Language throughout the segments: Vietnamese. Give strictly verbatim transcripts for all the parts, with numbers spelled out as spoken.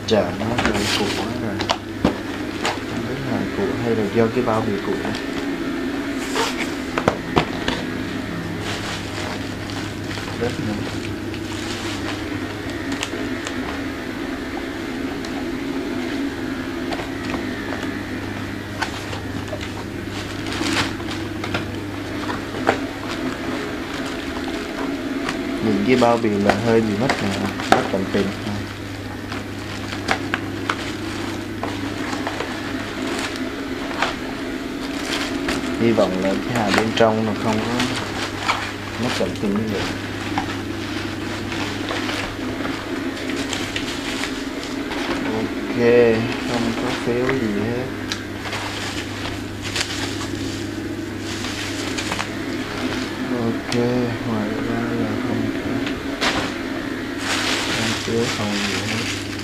Chà, nó hơi cũ quá rồi. Không biết là cũ hay là do cái bao bì cũ này. Rất nữa. Những cái bao bì là hơi bị mất mất tận tình. Hy vọng là cái hàng bên trong nó không có mất tận tình như vậy. Ok, không có phiếu gì hết. Ok, ngoài ra là không có không phiếu không gì hết.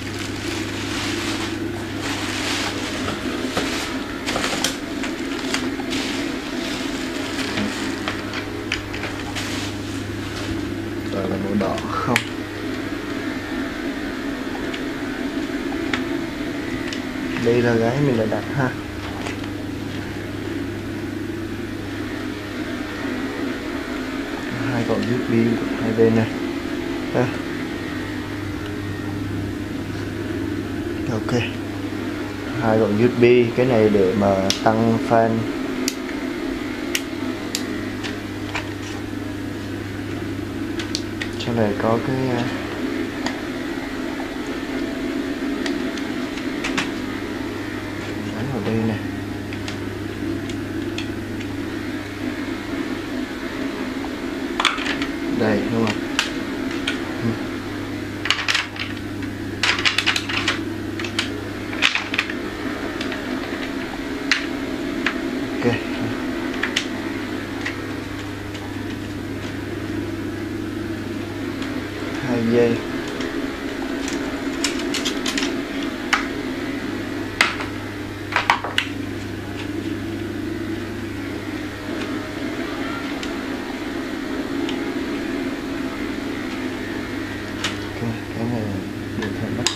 Rồi là màu đỏ không. Đây là gái mình đã đặt ha. Hai cổng u ét bê hai bên này. À. Ok. Hai cổng u ét bê, cái này để mà tăng fan. Trong này có cái gắn vào đây này. Đây đúng không? Ừ. Ok. Hai giây. Cái này được hết mất.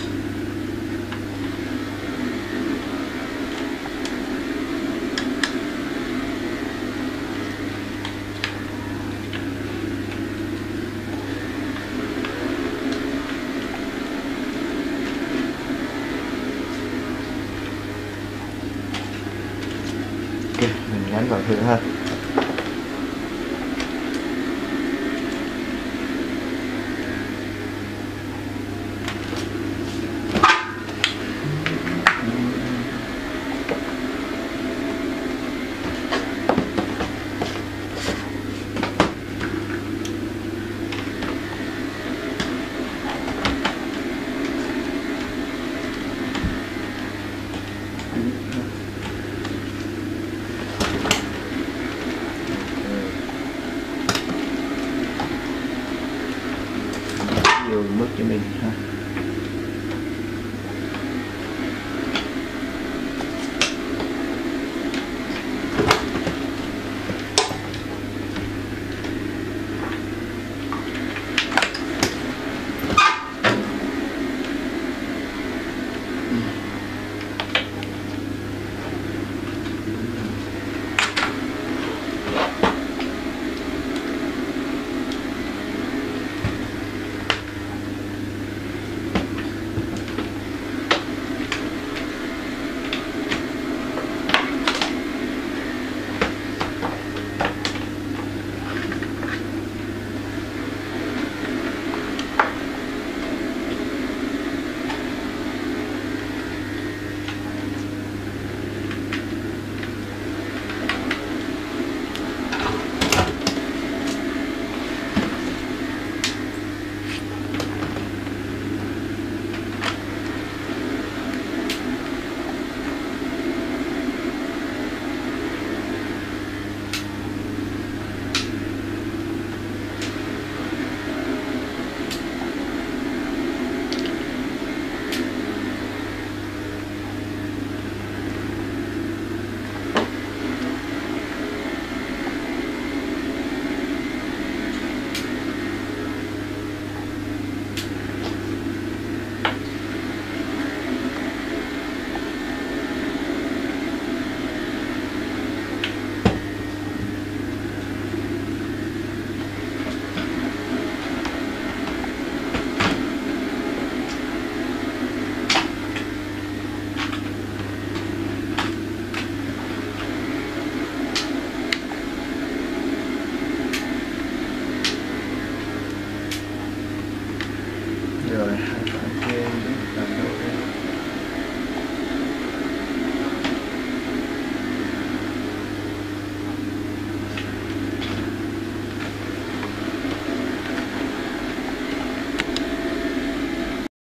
Ok, mình gắn vào thử ha.